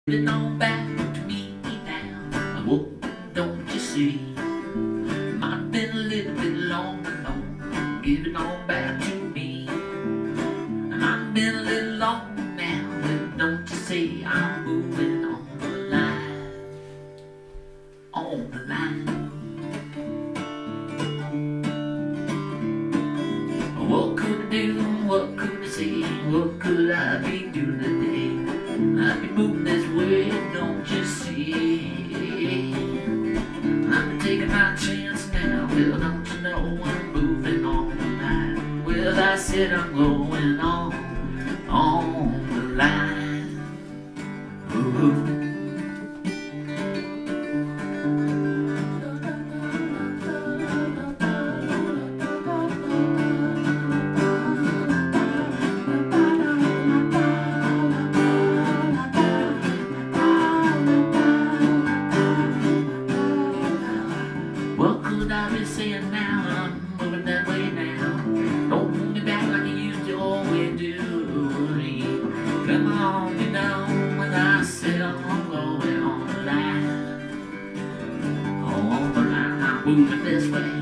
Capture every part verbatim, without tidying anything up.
Give it on back to me now. Oh, don't you see? Might have been a little bit long, but no. Give it on back to me. Might have been a little long now, but don't you see? I'm moving on the line, on the line. What could I do? What could I say? What could I be doing today? I've been moving this way, don't you see? I'm taking my chance now, well, don't you know I'm moving on the line? Well, I said I'm going on, on the line. Ooh. What could I be saying now? I'm moving that way now. Don't hold me back like you used to always do. Come on, you know, when I said I'm going on the line. Oh, on the line, I'm moving this way.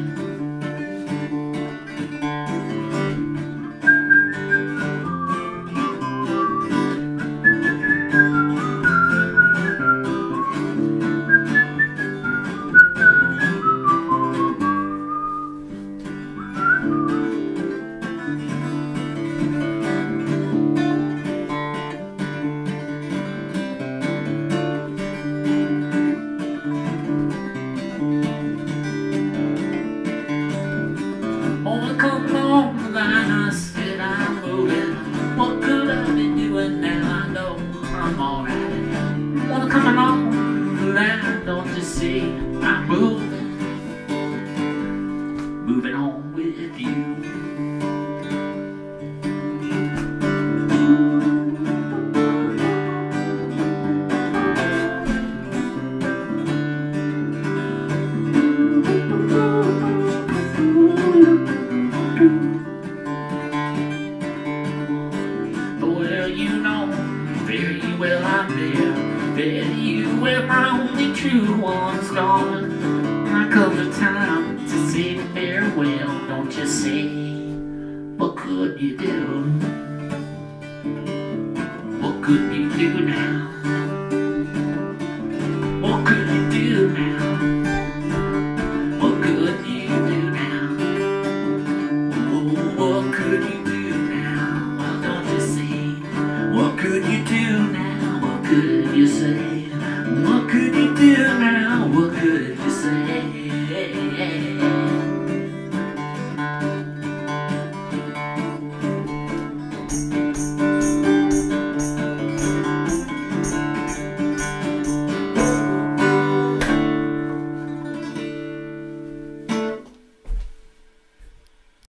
Oh, come on the line, I said I'm moving. What could I be doing now? I know I'm alright. Wanna come along the line, don't you see? I'm moving, moving on with you. Well, you know very well I'm there. Very well, my only true one's gone. I come the time to say farewell, don't you see? What could you do? What could you do now? What could you do now? What could you do now? Oh, what could you do now? Well, don't you see? What could you do now? What could you say? What could you do now? What could you say?